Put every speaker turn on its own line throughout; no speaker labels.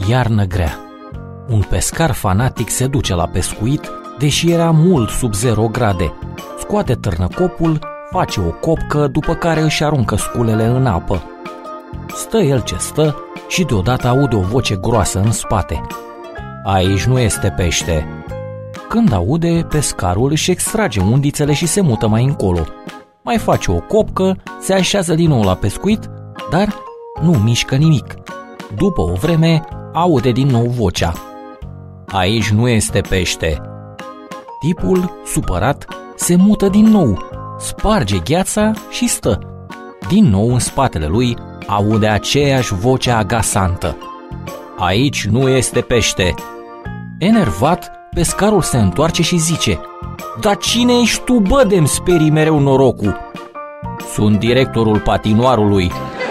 Iarnă grea. Un pescar fanatic se duce la pescuit, deși era mult sub 0 grade. Scoate târnăcopul, face o copcă, după care își aruncă sculele în apă. Stă el ce stă și deodată aude o voce groasă în spate. Aici nu este pește. Când aude, pescarul își extrage undițele și se mută mai încolo. Mai face o copcă, se așează din nou la pescuit, dar nu mișcă nimic. După o vreme, aude din nou vocea. Aici nu este pește. Tipul, supărat, se mută din nou, sparge gheața și stă. Din nou în spatele lui aude aceeași voce agasantă. Aici nu este pește. Enervat, pescarul se întoarce și zice: Dar cine ești tu, bă, de-mi sperii mereu norocul? Sunt directorul patinoarului.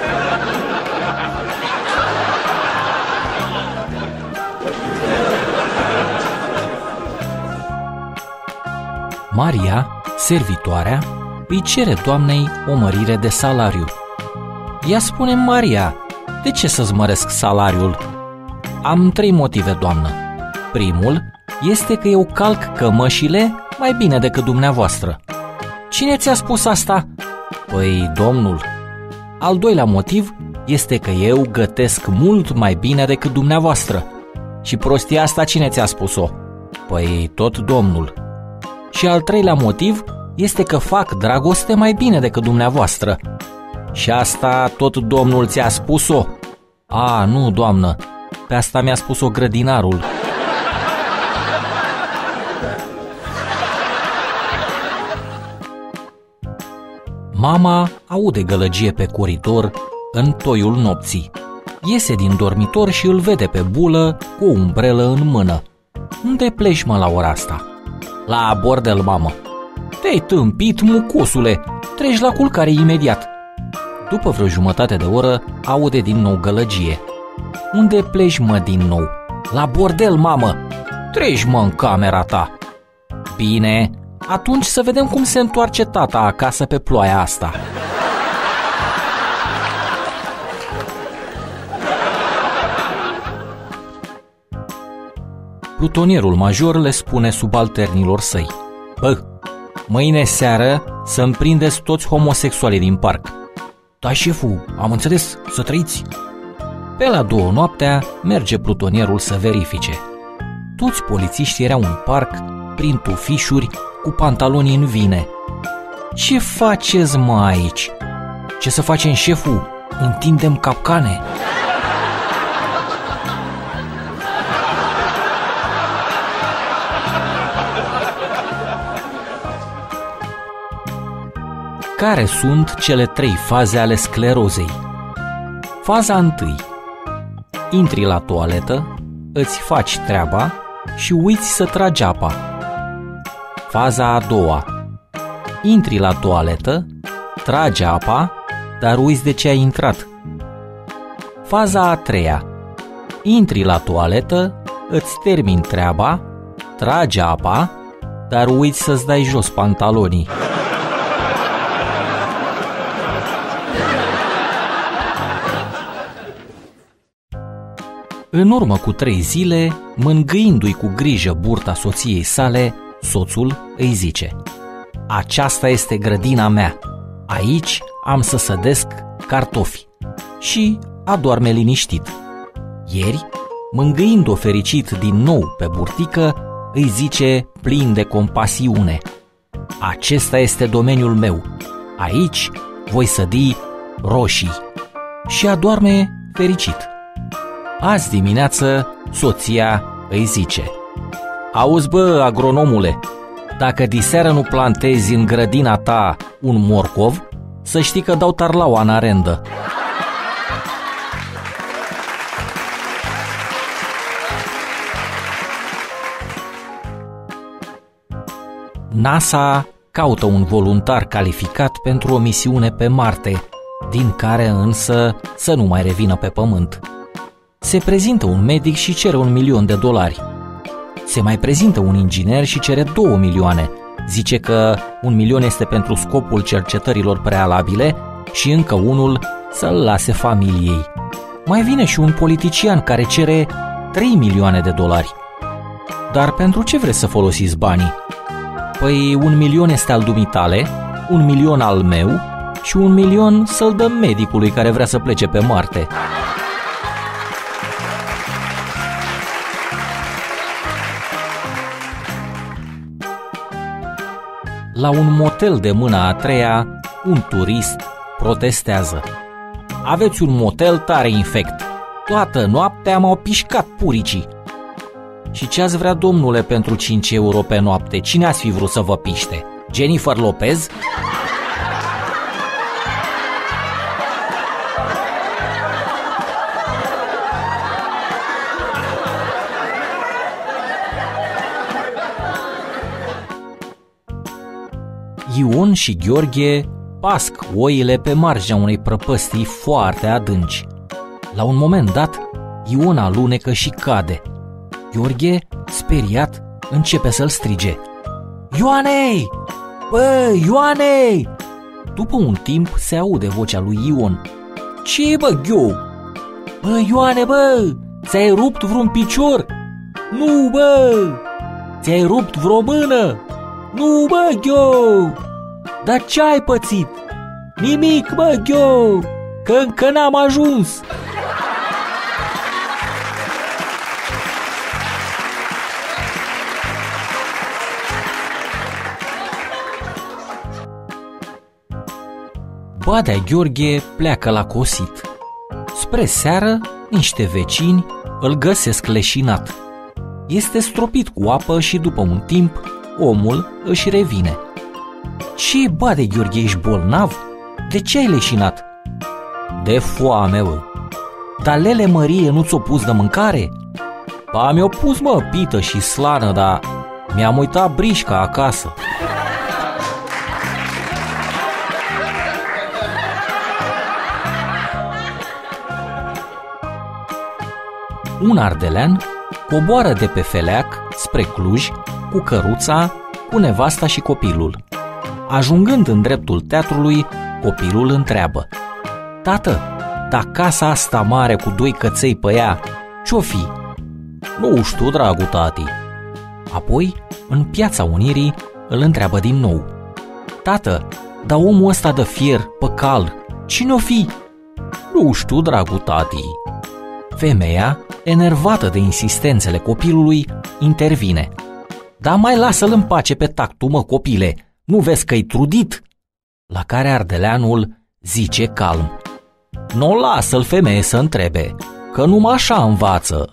Maria, servitoarea, îi cere doamnei o mărire de salariu. Ea spune: Maria, de ce să-ți măresc salariul? Am 3 motive, doamnă. Primul este că eu calc cămășile mai bine decât dumneavoastră. Cine ți-a spus asta? Păi, domnul. Al doilea motiv este că eu gătesc mult mai bine decât dumneavoastră. Și prostia asta cine ți-a spus-o? Păi, tot domnul. Și al treilea motiv este că fac dragoste mai bine decât dumneavoastră. Și asta tot domnul ți-a spus-o? A, nu, doamnă, pe asta mi-a spus-o grădinarul. Mama aude gălăgie pe coridor în toiul nopții. Iese din dormitor și îl vede pe bulă cu o umbrelă în mână. Unde pleci, mă, la ora asta? La bordel, mamă. Te-ai tâmpit, mucosule, treci la culcare imediat. După vreo jumătate de oră aude din nou gălăgie. Unde pleci, mă, din nou? La bordel, mamă. Treci, mă, în camera ta. Bine, atunci să vedem cum se întoarce tata acasă pe ploaia asta. Plutonierul major le spune subalternilor săi: Bă, mâine seară să-mi prindeți toți homosexualii din parc. Da, șeful, am înțeles, să trăiți. Pe la 2 noaptea merge plutonierul să verifice. Toți polițiștii erau în parc, prin tufișuri, cu pantaloni în vine. Ce faceți, mă, aici? Ce să facem, șeful? Întindem capcane. Care sunt cele 3 faze ale sclerozei? Faza 1. Intri la toaletă, îți faci treaba și uiți să tragi apa. Faza a 2. Intri la toaletă, tragi apa, dar uiți de ce ai intrat. Faza a 3. Intri la toaletă, îți termini treaba, tragi apa, dar uiți să-ți dai jos pantalonii. În urmă cu 3 zile, mângâindu-i cu grijă burta soției sale, soțul îi zice: Aceasta este grădina mea, aici am să sădesc cartofi. Și adorme liniștit. Ieri, mângâind-o fericit din nou pe burtică, îi zice plin de compasiune: Acesta este domeniul meu, aici voi sădi roșii. Și adorme fericit. Azi dimineață, soția îi zice: Auzi, bă, agronomule, dacă diseară nu plantezi în grădina ta un morcov, să știi că dau tarlaua în arendă. NASA caută un voluntar calificat pentru o misiune pe Marte, din care însă să nu mai revină pe Pământ. Se prezintă un medic și cere $1.000.000. Se mai prezintă un inginer și cere 2 milioane. Zice că 1 milion este pentru scopul cercetărilor prealabile și încă unul să-l lase familiei. Mai vine și un politician care cere 3 milioane de dolari. Dar pentru ce vreți să folosiți banii? Păi 1 milion este al dumitale, 1 milion al meu și 1 milion să-l dăm medicului care vrea să plece pe Marte. La un motel de mâna a treia, un turist protestează. Aveți un motel tare infect. Toată noaptea m-au pișcat puricii. Și ce ați vrea, domnule, pentru 5 euro pe noapte? Cine ați fi vrut să vă piște? Jennifer Lopez? Ion și Gheorghe pasc oile pe marginea unei prăpăstii foarte adânci. La un moment dat, Ion alunecă și cade. Gheorghe, speriat, începe să-l strige. Ioane! Bă, Ioane! După un timp se aude vocea lui Ion. Ce bă, Ghio? Bă, Ioane, bă! Ți-ai rupt vreun picior? Nu, bă! Ți-ai rupt vreo mână? Nu, bă, Ghio! Dar ce ai pățit? Nimic, bă, Ghio! Că încă n-am ajuns! Badea Gheorghe pleacă la cosit. Spre seară, niște vecini îl găsesc leșinat. Este stropit cu apă și după un timp, omul își revine. Ce, Bade Gheorghe, ești bolnav? De ce ai leșinat? De foame, bă. Dar Lele Mărie nu ți-o pus de mâncare? Ba, mi-o pus, mă, pită și slană, dar mi-am uitat brișca acasă. Un ardelean coboară de pe feleac spre Cluj cu căruța, cu nevasta și copilul. Ajungând în dreptul teatrului, copilul întreabă: Tată, dar casa asta mare cu 2 căței pe ea, ce-o fi? Nu știu, dragul tati. Apoi, în Piața Unirii, îl întreabă din nou: Tată, dar omul ăsta de fier, pe cal, cine-o fi? Nu știu, dragul tati. Femeia, enervată de insistențele copilului, intervine: Dar mai lasă-l în pace pe tactul, mă, copile, nu vezi că-i trudit? La care ardeleanul zice calm: Nu lasă-l, femeie, să întrebe, că numai așa învață.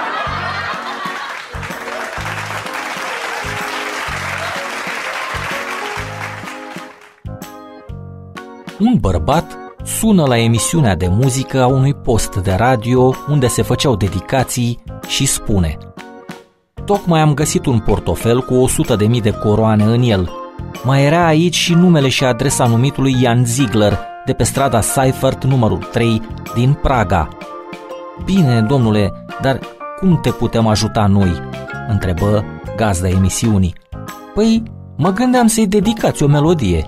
Un bărbat sună la emisiunea de muzică a unui post de radio unde se făceau dedicații și spune: Tocmai am găsit un portofel cu 100.000 de coroane în el. Mai era aici și numele și adresa numitului Jan Ziegler de pe strada Seifert numărul 3 din Praga. Bine, domnule, dar cum te putem ajuta noi? Întrebă gazda emisiunii. Păi, mă gândeam să-i dedicați o melodie.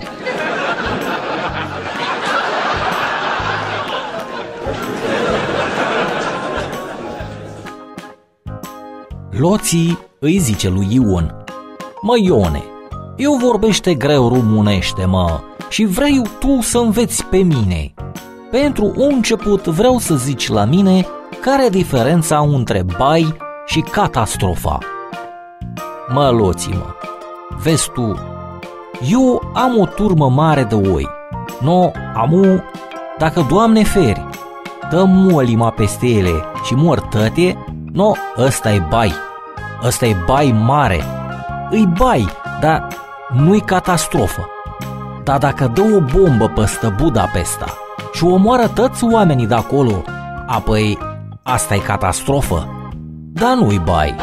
Loții îi zice lui Ion: Mă, Ione, eu vorbește greu românește, mă, și vrei tu să înveți pe mine. Pentru un început vreau să zici la mine care e diferența între bai și catastrofa. Mă, Loții, mă, vezi tu, eu am o turmă mare de oi. No, amu, dacă Doamne feri, dă molima peste ele și mor tăte, no, ăsta e bai. Ăsta e bai mare. Îi bai, dar nu-i catastrofă. Dar dacă dă o bombă peste Budapesta și omoară toți oamenii de acolo, apoi asta e catastrofă, dar nu-i bai.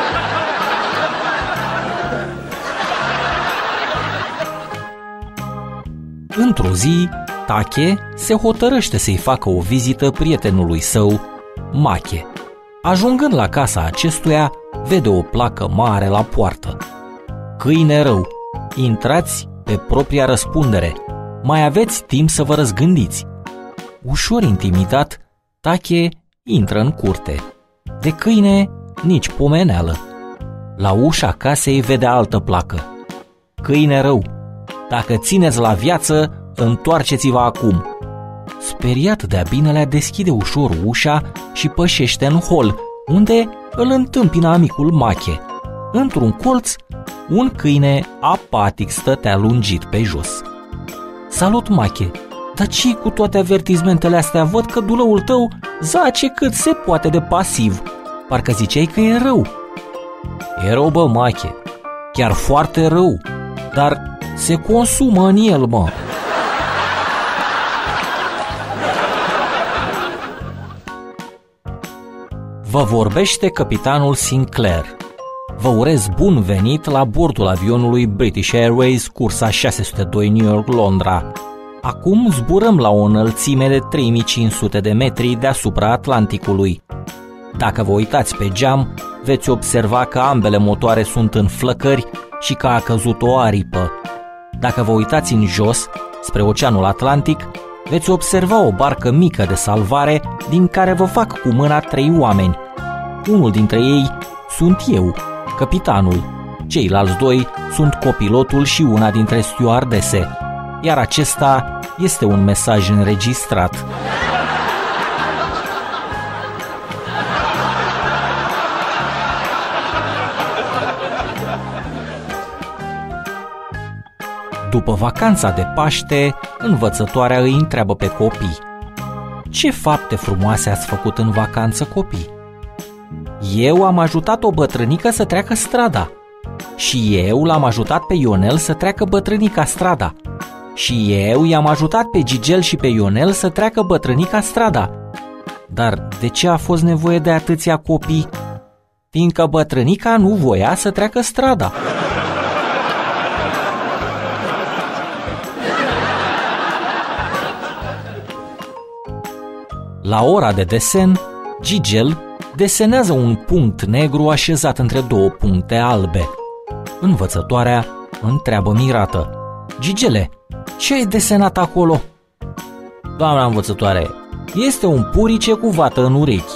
Într-o zi, Tache se hotărăște să-i facă o vizită prietenului său, Mache. Ajungând la casa acestuia, vede o placă mare la poartă: Câine rău, intrați pe propria răspundere, mai aveți timp să vă răzgândiți. Ușor intimidat, Tache intră în curte. De câine nici pomeneală. La ușa casei vede altă placă. Câine rău, dacă țineți la viață, întoarceți-vă acum. Speriat de-a binelea, deschide ușor ușa și pășește în hol, unde îl întâmpină amicul Mache. Într-un colț, un câine apatic stătea lungit pe jos. Salut, Mache! Dar ce cu toate avertizmentele astea? Văd că dulăul tău zace cât se poate de pasiv. Parcă ziceai că e rău. E rău, bă, Mache. Chiar foarte rău. Dar se consumă în el, mă. Vă vorbește capitanul Sinclair. Vă urez bun venit la bordul avionului British Airways, cursa 602 New York-Londra. Acum zburăm la o înălțime de 3500 de metri deasupra Atlanticului. Dacă vă uitați pe geam, veți observa că ambele motoare sunt în flăcări și că a căzut o aripă. Dacă vă uitați în jos, spre Oceanul Atlantic, veți observa o barcă mică de salvare din care vă fac cu mâna 3 oameni. Unul dintre ei sunt eu, capitanul. Ceilalți 2 sunt copilotul și una dintre stewardese. Iar acesta este un mesaj înregistrat. După vacanța de Paște, învățătoarea îi întreabă pe copii: ce fapte frumoase ați făcut în vacanță, copii? Eu am ajutat o bătrânică să treacă strada. Și eu l-am ajutat pe Ionel să treacă bătrânica strada. Și eu i-am ajutat pe Gigel și pe Ionel să treacă bătrânica strada. Dar de ce a fost nevoie de atâția copii? Fiindcă bătrânica nu voia să treacă strada. La ora de desen, Gigel desenează un punct negru așezat între 2 puncte albe. Învățătoarea întreabă mirată: Gigele, ce ai desenat acolo? Doamna învățătoare, este un purice cu vată în urechi.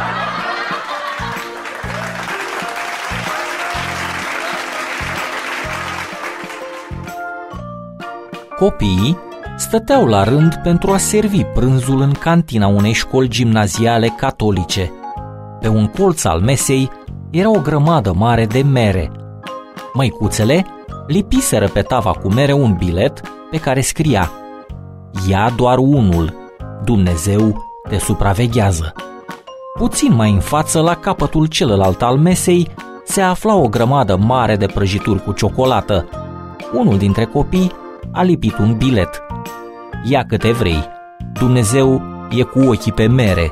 Copiii stăteau la rând pentru a servi prânzul în cantina unei școli gimnaziale catolice. Pe un colț al mesei era o grămadă mare de mere. Măicuțele lipiseră pe tava cu mere un bilet pe care scria: ia doar unul, Dumnezeu te supraveghează. Puțin mai în față, la capătul celălalt al mesei, se afla o grămadă mare de prăjituri cu ciocolată. Unul dintre copii a lipit un bilet: ia câte vrei, Dumnezeu e cu ochii pe mere.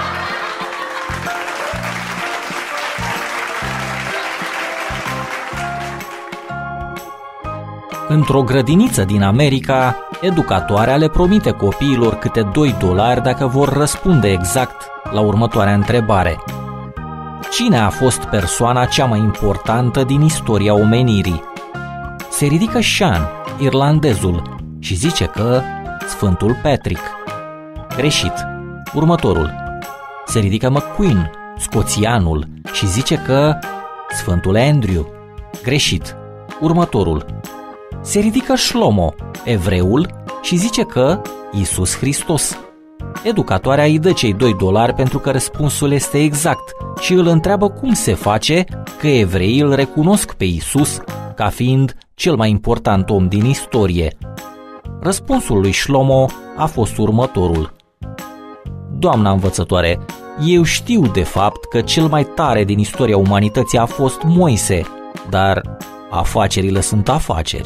Într-o grădiniță din America, educatoarea le promite copiilor câte $2 dacă vor răspunde exact la următoarea întrebare: cine a fost persoana cea mai importantă din istoria omenirii? Se ridică Sean, irlandezul, și zice că Sfântul Patrick. Greșit. Următorul. Se ridică McQueen, scoțianul, și zice că Sfântul Andrew. Greșit. Următorul. Se ridică Shlomo, evreul, și zice că Iisus Hristos. Educatoarea îi dă cei $2 pentru că răspunsul este exact și îl întreabă cum se face că evreii îl recunosc pe Iisus ca fiind cel mai important om din istorie. Răspunsul lui Shlomo a fost următorul: doamna învățătoare, eu știu de fapt că cel mai tare din istoria umanității a fost Moise, dar afacerile sunt afaceri.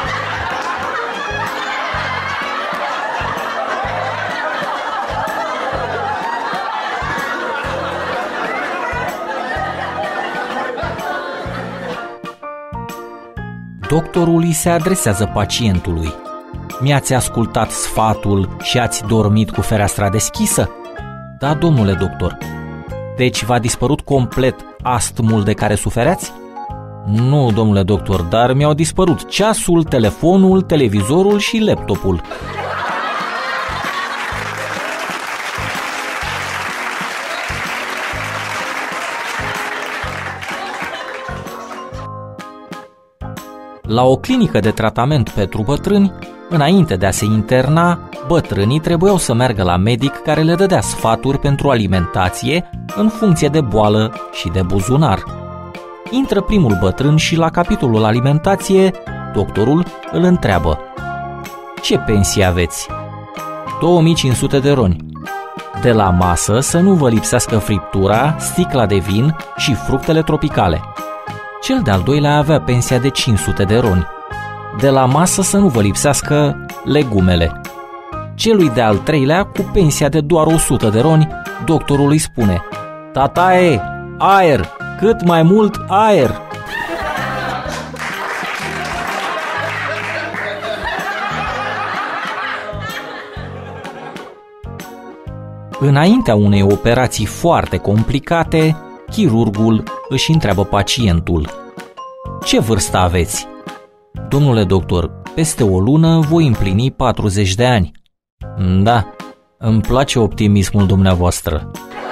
Doctorul îi se adresează pacientului: mi-ați ascultat sfatul și ați dormit cu fereastra deschisă? Da, domnule doctor. Deci v-a dispărut complet astmul de care sufereați? Nu, domnule doctor, dar mi-au dispărut ceasul, telefonul, televizorul și laptopul. La o clinică de tratament pentru bătrâni, înainte de a se interna, bătrânii trebuiau să meargă la medic care le dădea sfaturi pentru alimentație în funcție de boală și de buzunar. Intră primul bătrân și la capitolul alimentație, doctorul îl întreabă: ce pensie aveți? 2500 de roni. De la masă să nu vă lipsească friptura, sticla de vin și fructele tropicale. Cel de-al doilea avea pensia de 500 de roni. De la masă să nu vă lipsească legumele. Celui de-al treilea, cu pensia de doar 100 de roni, doctorul îi spune: tataie, aer, cât mai mult aer! Înaintea unei operații foarte complicate, chirurgul își întreabă pacientul: ce vârstă aveți? Domnule doctor, peste o lună voi împlini 40 de ani. Da, îmi place optimismul dumneavoastră.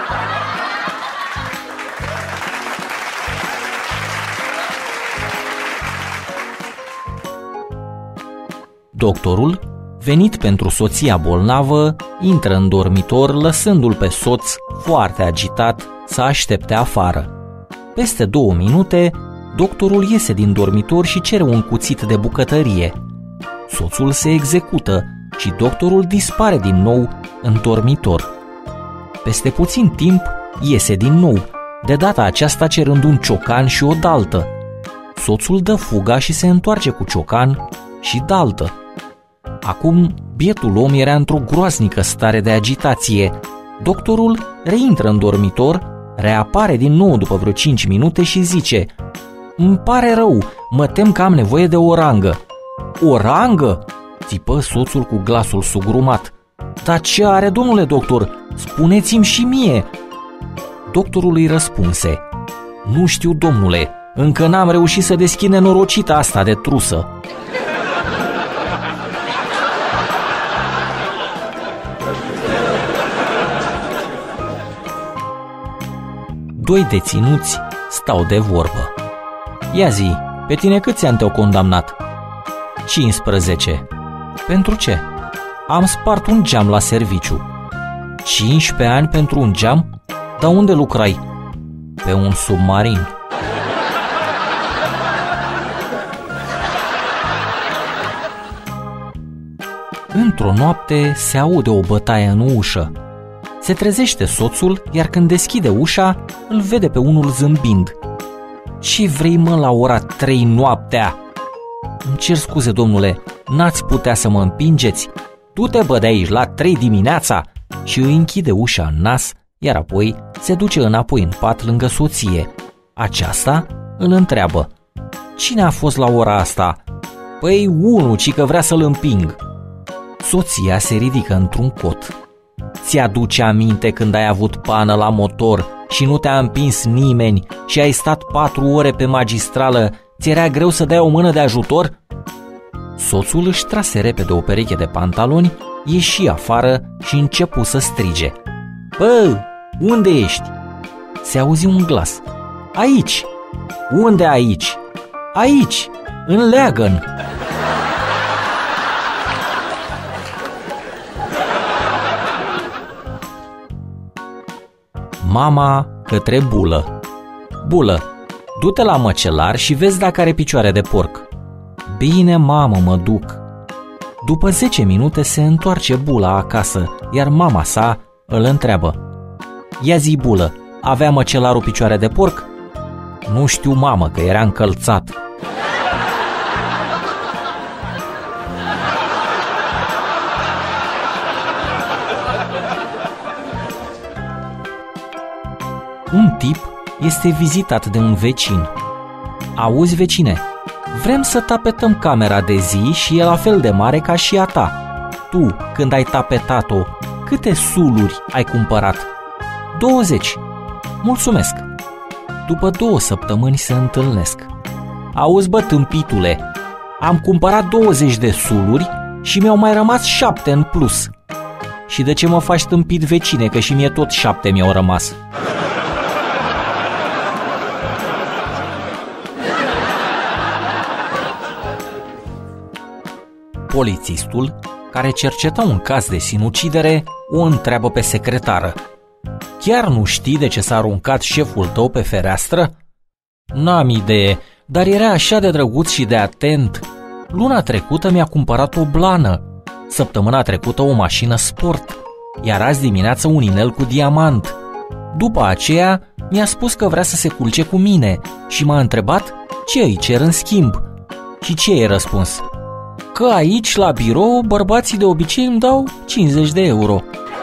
Doctorul, venit pentru soția bolnavă, intră în dormitor lăsându-l pe soț, foarte agitat, să aștepte afară. Peste 2 minute, doctorul iese din dormitor și cere un cuțit de bucătărie. Soțul se execută și doctorul dispare din nou în dormitor. Peste puțin timp, iese din nou, de data aceasta cerând un ciocan și o daltă. Soțul dă fuga și se întoarce cu ciocan și daltă. Acum, bietul om era într-o groaznică stare de agitație. Doctorul reintră în dormitor, reapare din nou după vreo 5 minute și zice: îmi pare rău, mă tem că am nevoie de o rangă. O rangă? Țipă soțul cu glasul sugrumat. Dar ce are, domnule doctor? Spuneți-mi și mie. Doctorul îi răspunse: nu știu, domnule, încă n-am reușit să deschid nenorocita asta de trusă. Doi deținuți stau de vorbă. Ia zi, pe tine câți ani te-au condamnat? 15. Pentru ce? Am spart un geam la serviciu. 15 ani pentru un geam? Dar unde lucrai? Pe un submarin. Într-o noapte se aude o bătaie în ușă. Se trezește soțul, iar când deschide ușa, îl vede pe unul zâmbind. Ce vrei, mă, la ora 3 noaptea? Îmi cer scuze, domnule, n-ați putea să mă împingeți? Du-te, bă, de aici, la 3 dimineața! Și îi închide ușa în nas, iar apoi se duce înapoi în pat lângă soție. Aceasta îl întreabă: cine a fost la ora asta? Păi unul, ci că vrea să-l împing. Soția se ridică într-un cot. Ți-aduce aminte când ai avut pană la motor și nu te-a împins nimeni și ai stat 4 ore pe magistrală, ți era greu să dai o mână de ajutor? Soțul își trase repede o pereche de pantaloni, ieși afară și începu să strige: bă, unde ești? Se auzi un glas: aici. Unde aici? Aici, în leagăn. Mama către Bulă: Bulă, du-te la măcelar și vezi dacă are picioare de porc. Bine, mamă, mă duc. După 10 minute se întoarce Bula acasă, iar mama sa îl întreabă: ia zi, Bulă, avea măcelarul picioare de porc? Nu știu, mamă, că era încălțat. Un tip este vizitat de un vecin. Auzi, vecine, vrem să tapetăm camera de zi și e la fel de mare ca și a ta. Tu, când ai tapetat-o, câte suluri ai cumpărat? 20. Mulțumesc. După 2 săptămâni se întâlnesc. Auzi, bă, tâmpitule, am cumpărat 20 de suluri și mi-au mai rămas 7 în plus. Și de ce mă faci tâmpit, vecine, că și mie tot 7 mi-au rămas? polițistul, care cerceta un caz de sinucidere, o întreabă pe secretară: "Chiar nu știi de ce s-a aruncat șeful tău pe fereastră?" "N-am idee, dar era așa de drăguț și de atent. Luna trecută mi-a cumpărat o blană, săptămâna trecută o mașină sport, iar azi dimineață un inel cu diamant. După aceea mi-a spus că vrea să se culce cu mine și m-a întrebat ce îi cer în schimb. Și ce i-ai răspuns? Că aici, la birou, bărbații de obicei îmi dau 50 de euro.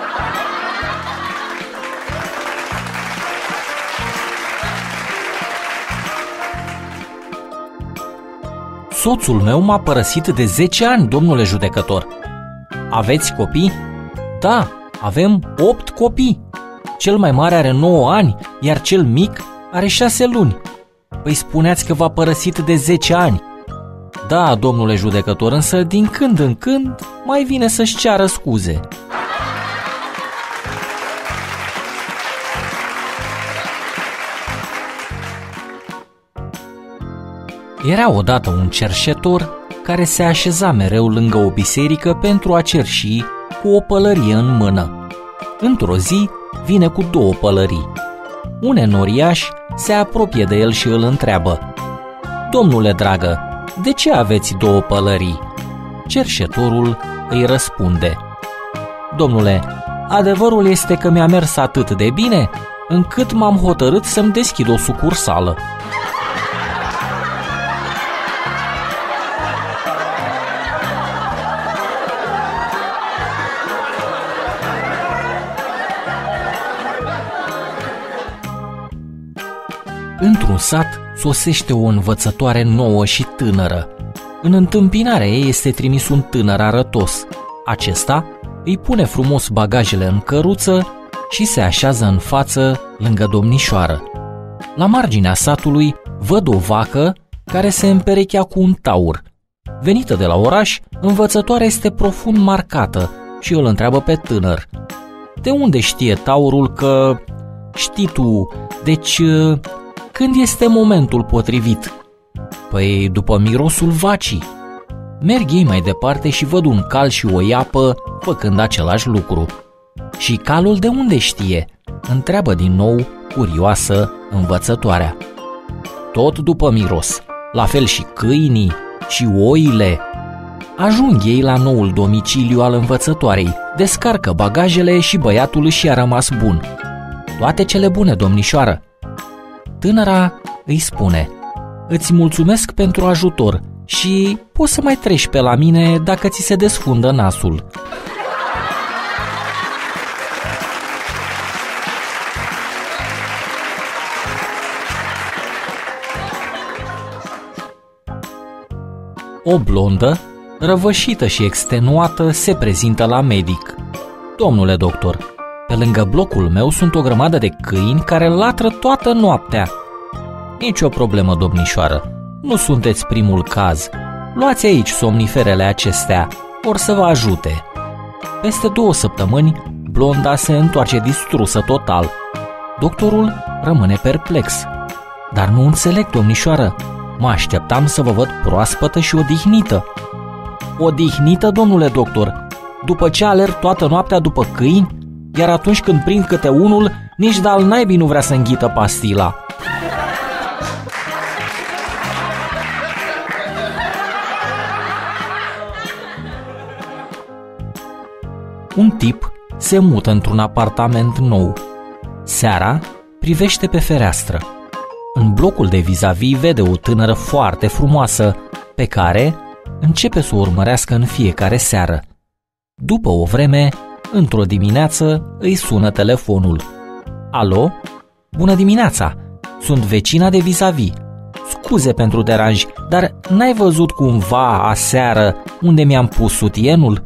Soțul meu m-a părăsit de 10 ani, domnule judecător. Aveți copii? Da, avem 8 copii. Cel mai mare are 9 ani, iar cel mic are 6 luni. Păi spuneați că v-a părăsit de 10 ani. Da, domnule judecător, însă din când în când mai vine să-și ceară scuze. Era odată un cerșetor care se așeza mereu lângă o biserică pentru a cerși cu o pălărie în mână. Într-o zi vine cu 2 pălării. Un enoriaș se apropie de el și îl întreabă: "Domnule dragă, de ce aveți 2 pălării?" Cerșetorul îi răspunde: "Domnule, adevărul este că mi-a mers atât de bine încât m-am hotărât să-mi deschid o sucursală." Într-un sat sosește o învățătoare nouă și tânără. În întâmpinarea ei este trimis un tânăr arătos. Acesta îi pune frumos bagajele în căruță și se așează în față lângă domnișoară. La marginea satului văd o vacă care se împerechea cu un taur. Venită de la oraș, învățătoarea este profund marcată și îl întreabă pe tânăr: "De unde știe taurul că... știi tu, deci... când este momentul potrivit?" "Păi după mirosul vacii." Merg ei mai departe și văd un cal și o iapă făcând același lucru. "Și calul de unde știe?" întreabă din nou curioasă învățătoarea. "Tot după miros, la fel și câinii și oile." Ajung ei la noul domiciliu al învățătoarei, descarcă bagajele și băiatul își a rămas bun. "Toate cele bune, domnișoară." Tânăra îi spune: "Îți mulțumesc pentru ajutor și poți să mai treci pe la mine dacă ți se desfundă nasul." O blondă, răvășită și extenuată, se prezintă la medic. "Domnule doctor, pe lângă blocul meu sunt o grămadă de câini care latră toată noaptea." "Nici o problemă, domnișoară, nu sunteți primul caz. Luați aici somniferele acestea, or să vă ajute." Peste 2 săptămâni, blonda se întoarce distrusă total. Doctorul rămâne perplex. "Dar nu înțeleg, domnișoară, mă așteptam să vă văd proaspătă și odihnită." "Odihnită, domnule doctor, după ce alerg toată noaptea după câini, iar atunci când prind câte unul, nici de-al naibii nu vrea să înghită pastila." Un tip se mută într-un apartament nou. Seara privește pe fereastră. În blocul de vis-a-vis vede o tânără foarte frumoasă, pe care începe să o urmărească în fiecare seară. După o vreme, într-o dimineață, îi sună telefonul. "Alo? Bună dimineața! Sunt vecina de vis-a-vis. Scuze pentru deranj, dar n-ai văzut cumva aseară unde mi-am pus sutienul?"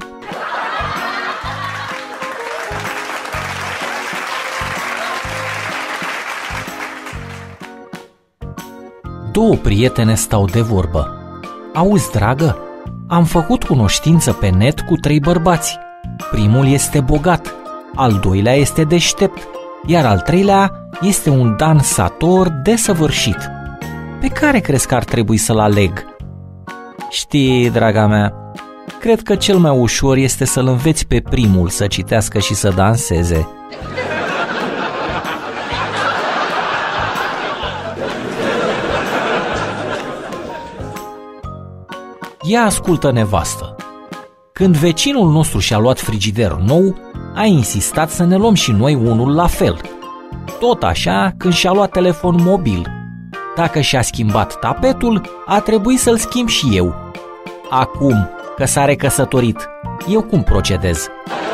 Două prietene stau de vorbă. "Auzi, dragă, am făcut cunoștință pe net cu 3 bărbați. Primul este bogat, al doilea este deștept, iar al treilea este un dansator desăvârșit. Pe care crezi că ar trebui să-l aleg?" "Știi, draga mea, cred că cel mai ușor este să-l înveți pe primul să citească și să danseze. Ia ascultă, nevastă. Când vecinul nostru și-a luat frigider nou, a insistat să ne luăm și noi unul la fel. Tot așa când și-a luat telefon mobil. Dacă și-a schimbat tapetul, a trebuit să-l schimb și eu. Acum că s-a recăsătorit, eu cum procedez?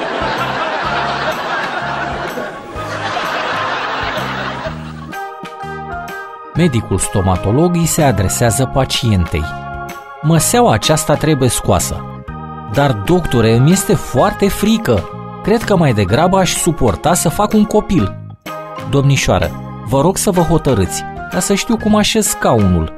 Medicul stomatolog îi se adresează pacientei. Măseaua aceasta trebuie scoasă. Dar, doctore, îmi este foarte frică. Cred că mai degrabă aș suporta să fac un copil. Domnișoară, vă rog să vă hotărâți, ca să știu cum așez scaunul.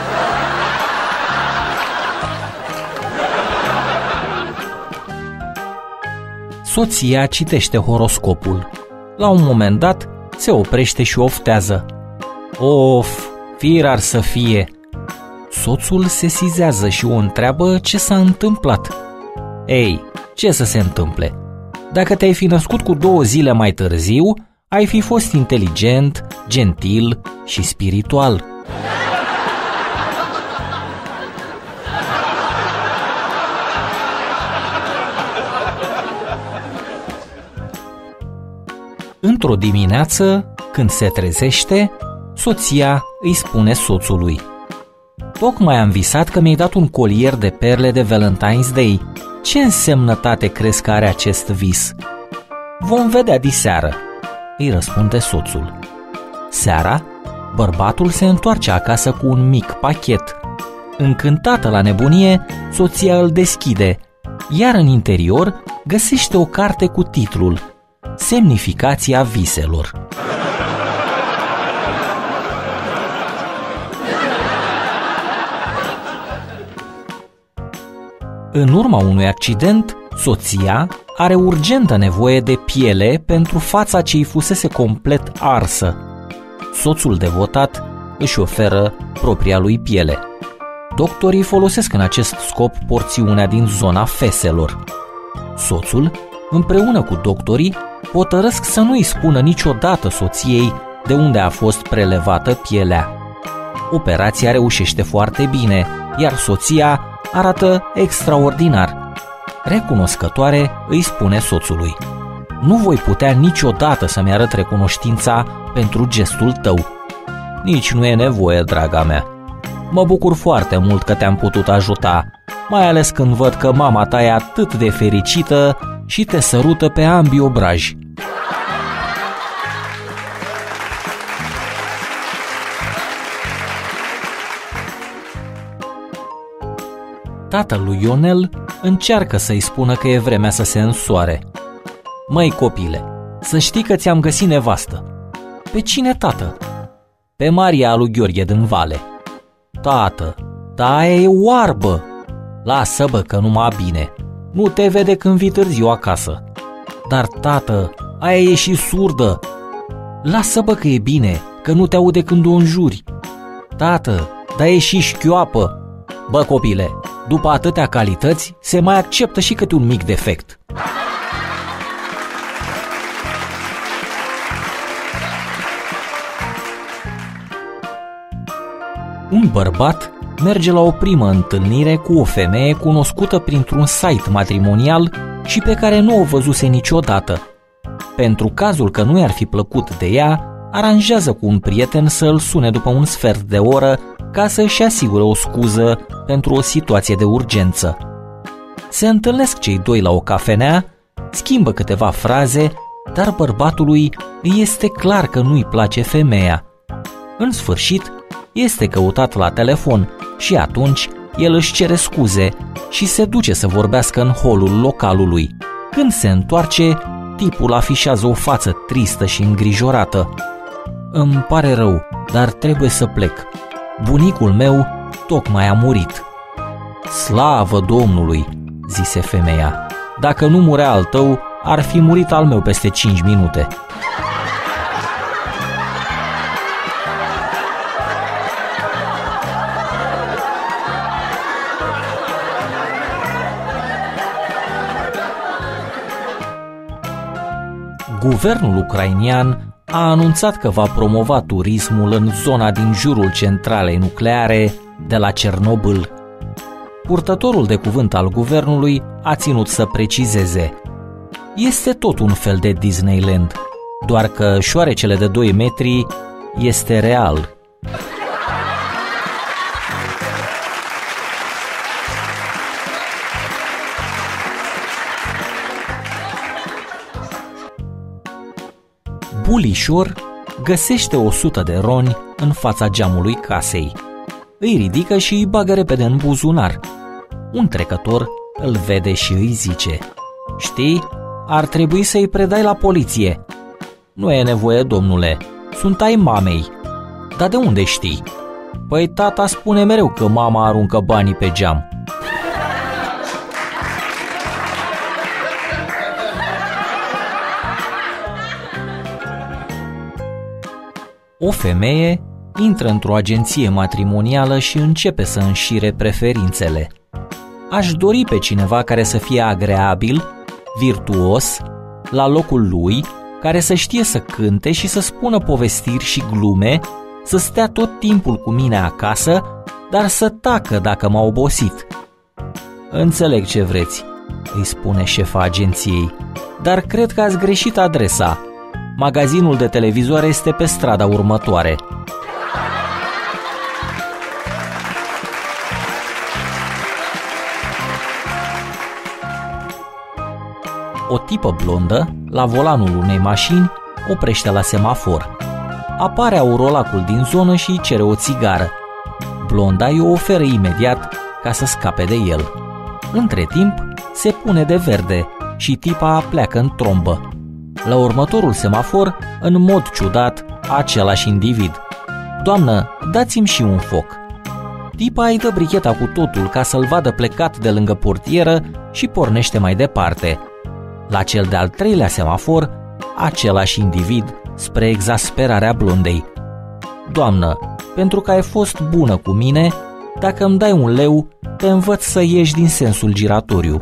Soția citește horoscopul. La un moment dat, se oprește și oftează. Of, fir ar să fie! Soțul se sizează și o întreabă ce s-a întâmplat. Ei, ce să se întâmple? Dacă te-ai fi născut cu 2 zile mai târziu, ai fi fost inteligent, gentil și spiritual. Într-o dimineață, când se trezește, soția îi spune soțului: tocmai am visat că mi-ai dat un colier de perle de Valentine's Day. Ce însemnătate crezi că are acest vis? Vom vedea diseară, îi răspunde soțul. Seara, bărbatul se întoarce acasă cu un mic pachet. Încântată la nebunie, soția îl deschide, iar în interior găsește o carte cu titlul Semnificația viselor. În urma unui accident, soția are urgentă nevoie de piele pentru fața ce îi fusese complet arsă. Soțul devotat își oferă propria lui piele. Doctorii folosesc în acest scop porțiunea din zona feselor. Soțul, împreună cu doctorii, hotărăsc să nu-i spună niciodată soției de unde a fost prelevată pielea. Operația reușește foarte bine, iar soția arată extraordinar. Recunoscătoare îi spune soțului: nu voi putea niciodată să-mi arăt recunoștința pentru gestul tău. Nici nu e nevoie, draga mea. Mă bucur foarte mult că te-am putut ajuta, mai ales când văd că mama ta e atât de fericită și te sărută pe ambii obraji. Tatăl lui Ionel încearcă să-i spună că e vremea să se însoare. Măi copile, să știi că ți-am găsit nevastă. Pe cine, tată? Pe Maria lui Gheorghe din Vale. Tată, dar aia e oarbă. Lasă, bă, că numai bine. Nu te vede când vii târziu acasă. Dar, tată, aia e și surdă. Lasă, bă, că e bine, că nu te aude când o înjuri. Tată, dar e și șchioapă. Bă, copile, după atâtea calități, se mai acceptă și câte un mic defect. Un bărbat merge la o primă întâlnire cu o femeie cunoscută printr-un site matrimonial și pe care nu o văzuse niciodată. Pentru cazul că nu i-ar fi plăcut de ea, aranjează cu un prieten să îl sune după un sfert de oră ca să își asigure o scuză pentru o situație de urgență. Se întâlnesc cei doi la o cafenea, schimbă câteva fraze, dar bărbatului îi este clar că nu-i place femeia. În sfârșit, este căutat la telefon și atunci el își cere scuze și se duce să vorbească în holul localului. Când se întoarce, tipul afișează o față tristă și îngrijorată. Îmi pare rău, dar trebuie să plec. Bunicul meu tocmai a murit. Slavă Domnului, zise femeia. Dacă nu murea al tău, ar fi murit al meu peste 5 minute. Guvernul ucrainian a anunțat că va promova turismul în zona din jurul centralei nucleare de la Cernobâl. Purtătorul de cuvânt al guvernului a ținut să precizeze: este tot un fel de Disneyland, doar că șoarecele de 2 metri este real. Bulișor găsește 100 de roni în fața geamului casei. Îi ridică și îi bagă repede în buzunar. Un trecător îl vede și îi zice: știi, ar trebui să-i predai la poliție. Nu e nevoie, domnule, sunt ai mamei. Dar de unde știi? Păi tata spune mereu că mama aruncă banii pe geam. O femeie intră într-o agenție matrimonială și începe să înșire preferințele. Aș dori pe cineva care să fie agreabil, virtuos, la locul lui, care să știe să cânte și să spună povestiri și glume, să stea tot timpul cu mine acasă, dar să tacă dacă m-a obosit. Înțeleg ce vreți, îi spune șefa agenției, dar cred că ați greșit adresa. Magazinul de televizoare este pe strada următoare. O tipă blondă, la volanul unei mașini, oprește la semafor. Apare aurolacul din zonă și îi cere o țigară. Blonda îi o oferă imediat ca să scape de el. Între timp, se pune de verde și tipa pleacă în trombă. La următorul semafor, în mod ciudat, același individ. Doamnă, dați-mi și un foc. Tipa îi dă bricheta cu totul ca să-l vadă plecat de lângă portieră și pornește mai departe. La cel de-al 3-lea semafor, același individ, spre exasperarea blondei. Doamnă, pentru că ai fost bună cu mine, dacă îmi dai 1 leu, te învăț să ieși din sensul giratoriu.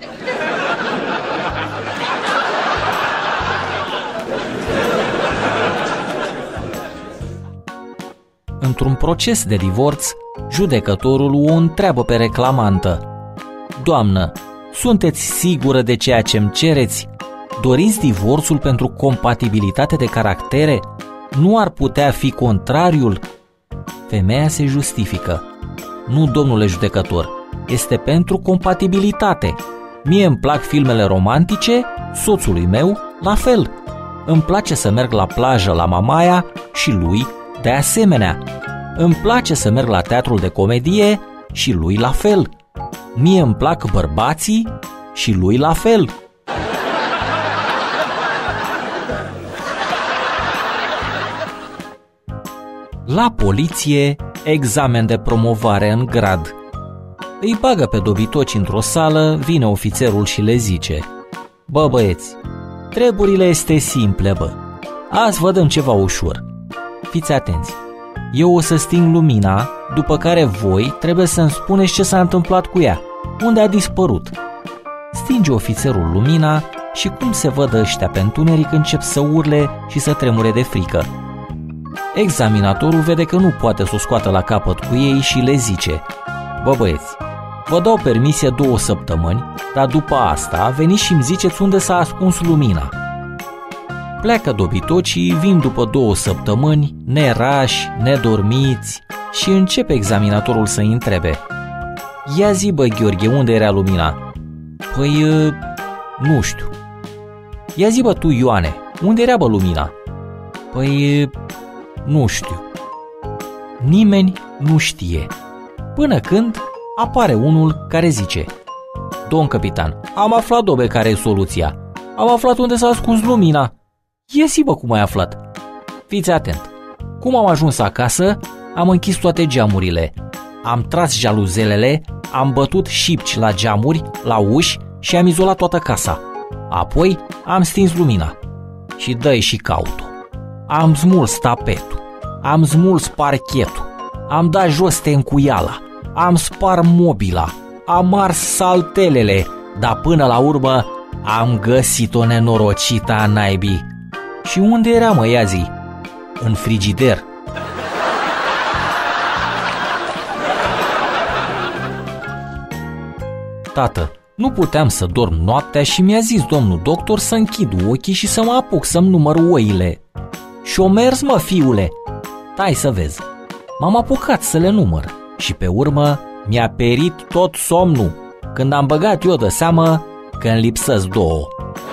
Într-un proces de divorț, judecătorul o întreabă pe reclamantă: doamnă, sunteți sigură de ceea ce-mi cereți? Doriți divorțul pentru compatibilitate de caractere? Nu ar putea fi contrariul? Femeia se justifică: nu, domnule judecător, este pentru compatibilitate. Mie îmi plac filmele romantice, soțului meu la fel. Îmi place să merg la plajă la Mamaia și lui de asemenea. Îmi place să merg la teatrul de comedie și lui la fel. Mie îmi plac bărbații și lui la fel. La poliție, examen de promovare în grad. Îi bagă pe dobitoci într-o sală, vine ofițerul și le zice: bă băieți, treburile este simple, bă. Azi vă dăm ceva ușor. Fiți atenți. Eu o să sting lumina, după care voi trebuie să-mi spuneți ce s-a întâmplat cu ea, unde a dispărut. Stinge ofițerul lumina și cum se văd ăștia pe întuneric încep să urle și să tremure de frică. Examinatorul vede că nu poate să o scoată la capăt cu ei și le zice: bă băieți, vă dau permisie 2 săptămâni, dar după asta veniți și îmi ziceți unde s-a ascuns lumina. Pleacă dobitocii, vin după 2 săptămâni, nerași, nedormiți, și începe examinatorul să-i întrebe: ia zi, bă Gheorghe, unde era lumina? Păi, nu știu. Ia zi, bă tu, Ioane, unde era, bă, lumina? Păi, nu știu. Nimeni nu știe. Până când apare unul care zice: domn capitan, am aflat, dobe, care e soluția. Am aflat unde s-a ascuns lumina. Iesi, bă, cum ai aflat? Fiți atent. Cum am ajuns acasă, am închis toate geamurile. Am tras jaluzelele, am bătut șipci la geamuri, la uși și am izolat toată casa. Apoi am stins lumina. Și dă-i și caut-o. Am smuls tapetul. Am smuls parchetul. Am dat jos tencuiala. Am spart mobila. Am ars saltelele. Dar până la urmă am găsit-o nenorocită a naibii. Și unde era, mă, ia zi? În frigider. Tată, nu puteam să dorm noaptea și mi-a zis domnul doctor să închid ochii și să mă apuc să-mi număr oile. Și-o mers, mă, fiule. Stai să vezi. M-am apucat să le număr și pe urmă mi-a perit tot somnul când am băgat eu de seamă că îmi lipsesc două.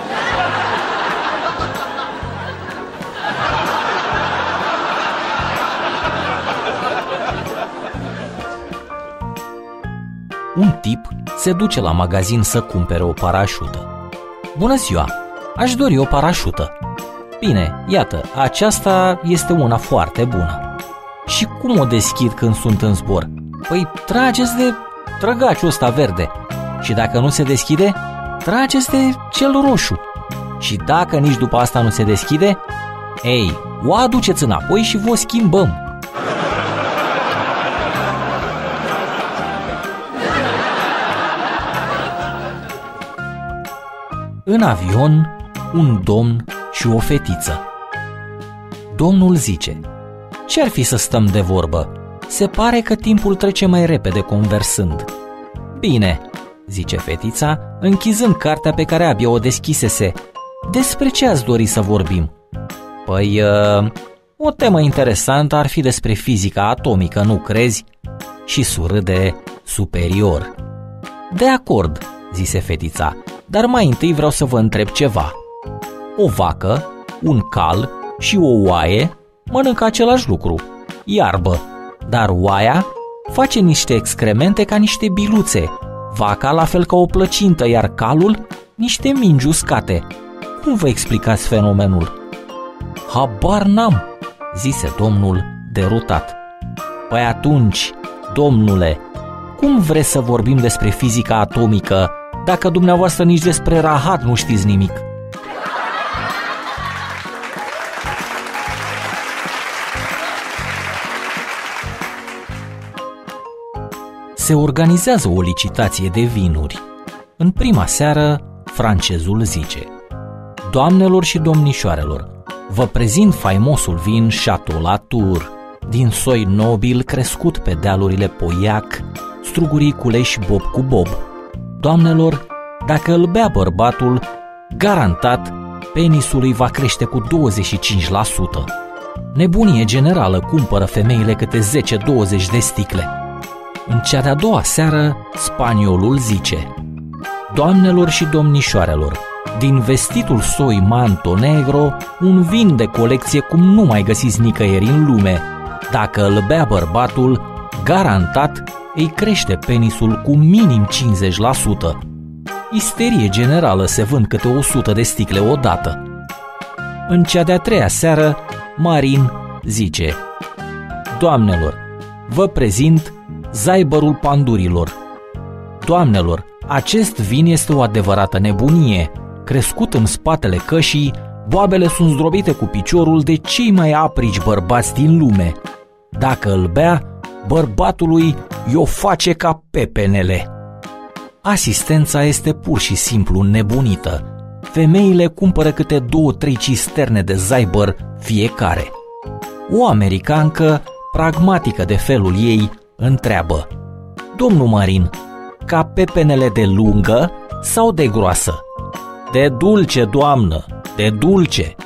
Un tip se duce la magazin să cumpere o parașută. Bună ziua, aș dori o parașută. Bine, iată, aceasta este una foarte bună. Și cum o deschid când sunt în zbor? Păi trageți de trăgaciul ăsta verde. Și dacă nu se deschide, trageți de cel roșu. Și dacă nici după asta nu se deschide, ei, o aduceți înapoi și vă schimbăm. În avion, un domn și o fetiță. Domnul zice: ce-ar fi să stăm de vorbă? Se pare că timpul trece mai repede conversând. Bine, zice fetița, închizând cartea pe care abia o deschisese. Despre ce ați dori să vorbim? Păi, o temă interesantă ar fi despre fizica atomică, nu crezi? Și surâde superior. De acord, zise fetița, dar mai întâi vreau să vă întreb ceva. O vacă, un cal și o oaie mănâncă același lucru, iarbă, dar oaia face niște excremente ca niște biluțe, vaca la fel ca o plăcintă, iar calul niște mingi uscate. Cum vă explicați fenomenul? Habar n-am, zise domnul derutat. Păi atunci, domnule, cum vreți să vorbim despre fizica atomică dacă dumneavoastră nici despre rahat nu știți nimic? Se organizează o licitație de vinuri. În prima seară, francezul zice: doamnelor și domnișoarelor, vă prezint faimosul vin Chateau Latour, din soi nobil crescut pe dealurile Poiac, strugurii culeși bob cu bob. Doamnelor, dacă îl bea bărbatul, garantat, penisul îi va crește cu 25%. Nebunie generală, cumpără femeile câte 10-20 de sticle. În cea de-a doua seară, spaniolul zice: doamnelor și domnișoarelor, din vestitul soi Manto Negro, un vin de colecție cum nu mai găsiți nicăieri în lume. Dacă îl bea bărbatul, garantat, îi crește penisul cu minim 50%. Isterie generală, se vând câte 100 de sticle odată. În cea de-a treia seară, Marin zice: doamnelor, vă prezint Zaibărul Pandurilor. Doamnelor, acest vin este o adevărată nebunie. Crescut în spatele cășii, boabele sunt zdrobite cu piciorul de cei mai aprici bărbați din lume. Dacă îl bea, bărbatului i-o face ca pepenele. Asistența este pur și simplu nebunită. Femeile cumpără câte 2-3 cisterne de zaibăr fiecare. O americancă, pragmatică de felul ei, întreabă: domnul Marin, ca pepenele de lungă sau de groasă? De dulce, doamnă, de dulce.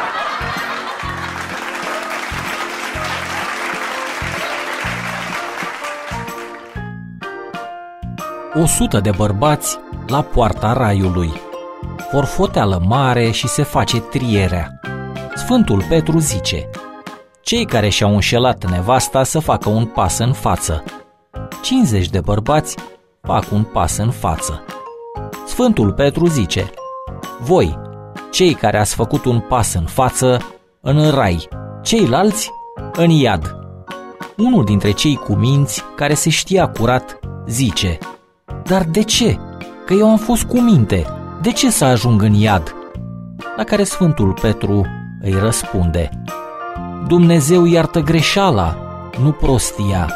O 100 de bărbați la poarta raiului. Forfoteală mare și se face trierea. Sfântul Petru zice: cei care și-au înșelat nevasta să facă un pas în față. 50 de bărbați fac un pas în față. Sfântul Petru zice: voi, cei care ați făcut un pas în față, în rai, ceilalți în iad. Unul dintre cei cu minți, care se știa curat, zice: dar de ce? Că eu am fost cu minte, de ce să ajung în iad? La care Sfântul Petru îi răspunde: Dumnezeu iartă greșeala, nu prostia.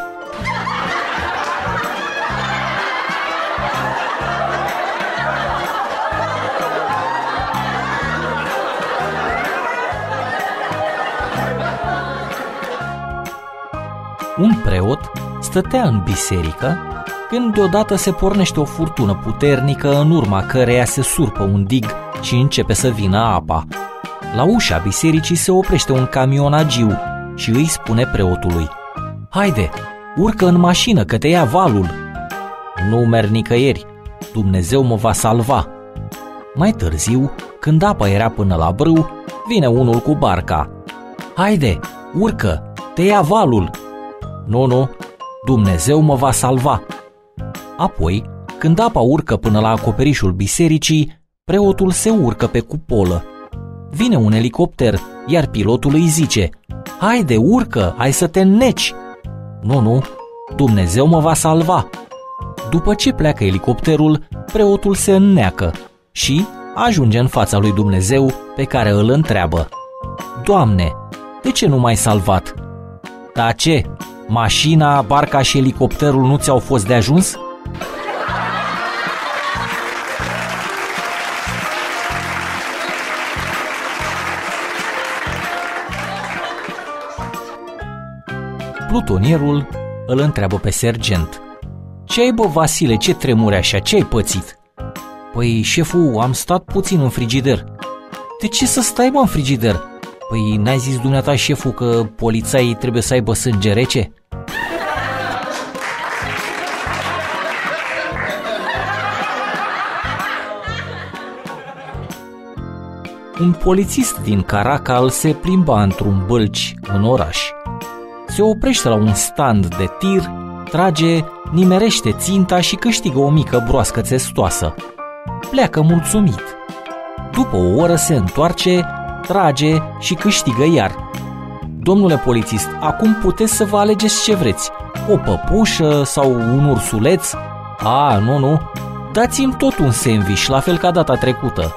Un preot stătea în biserică când deodată se pornește o furtună puternică în urma căreia se surpă un dig și începe să vină apa. La ușa bisericii se oprește un camionagiu și îi spune preotului: „Haide, urcă în mașină că te ia valul." „Nu merg nicăieri, Dumnezeu mă va salva." Mai târziu, când apa era până la brâu, vine unul cu barca: „Haide, urcă, te ia valul." Nu, Dumnezeu mă va salva." Apoi, când apa urcă până la acoperișul bisericii, preotul se urcă pe cupolă. Vine un elicopter, iar pilotul îi zice: „Haide, urcă, ai să te înneci." Nu, Dumnezeu mă va salva." După ce pleacă elicopterul, preotul se înneacă și ajunge în fața lui Dumnezeu, pe care îl întreabă: „Doamne, de ce nu m-ai salvat?" „Da ce? Mașina, barca și elicopterul nu ți-au fost de ajuns?" Plutonierul îl întreabă pe sergent: „Ce ai, bă, Vasile, ce tremuri așa, ce ai pățit?" „Păi, șeful, am stat puțin în frigider." „De ce să stai, mă, în frigider?" „Păi, n-ai zis dumneata, șeful, că polițaii trebuie să aibă sânge rece?" Un polițist din Caracal se plimba într-un bălci în oraș. Se oprește la un stand de tir, trage, nimerește ținta și câștigă o mică broască țestoasă. Pleacă mulțumit. După o oră se întoarce, trage și câștigă iar. „Domnule polițist, acum puteți să vă alegeți ce vreți, o păpușă sau un ursuleț?" Nu, dați-mi tot un sandwich, la fel ca data trecută."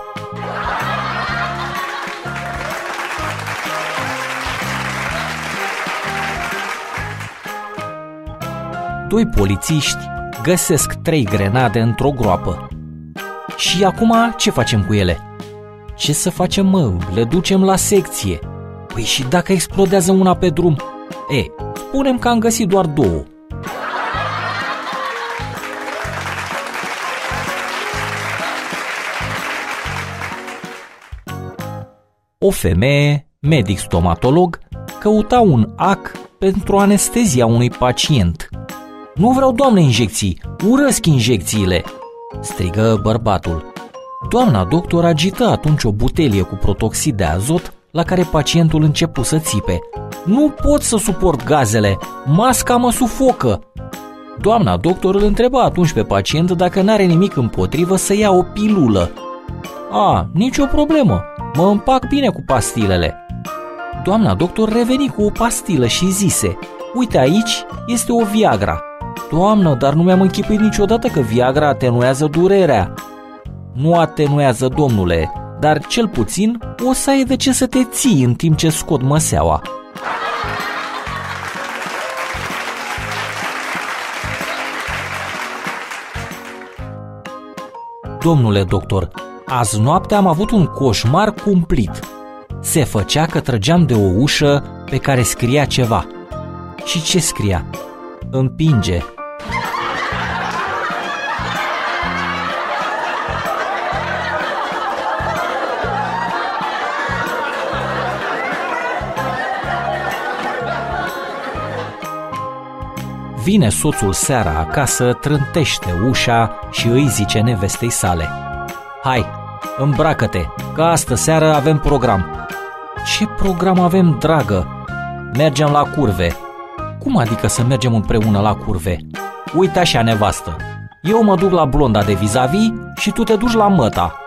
Doi polițiști găsesc 3 grenade într-o groapă. „Și acum ce facem cu ele?" „Ce să facem, mă? Le ducem la secție." „Păi și dacă explodează una pe drum?" Spunem că am găsit doar 2. O femeie, medic stomatolog, căuta un ac pentru anestezia unui pacient. „Nu vreau, doamne, injecții, urăsc injecțiile!" strigă bărbatul. Doamna doctor agită atunci o butelie cu protoxid de azot, la care pacientul începu să țipe: „Nu pot să suport gazele, masca mă sufocă!" Doamna doctor îl întreba atunci pe pacient dacă n-are nimic împotrivă să ia o pilulă. Nicio problemă, mă împac bine cu pastilele." Doamna doctor reveni cu o pastilă și zise: „Uite, aici este o Viagra." „Doamnă, dar nu mi-am închipuit niciodată că Viagra atenuează durerea." „Nu atenuează, domnule, dar cel puțin o să ai de ce să te ții în timp ce scot măseaua." „Domnule doctor, azi noapte am avut un coșmar cumplit. Se făcea că trăgeam de o ușă pe care scria ceva." „Și ce scria?" „Împinge." Vine soțul seara acasă, trântește ușa și îi zice nevestei sale: „Hai, îmbracă-te, că astă seară avem program." „Ce program avem, dragă?" „Mergem la curve." „Cum adică să mergem împreună la curve?" „Uite așa, nevastă, eu mă duc la blonda de vis-a-vis și tu te duci la măta.